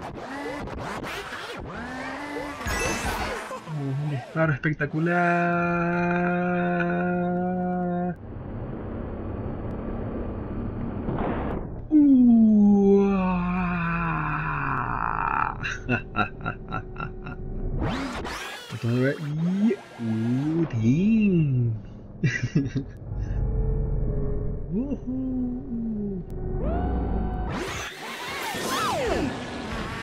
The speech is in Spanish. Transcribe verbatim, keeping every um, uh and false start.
Un disparo espectacular. Uh, Otra y uh, team. Woohoo.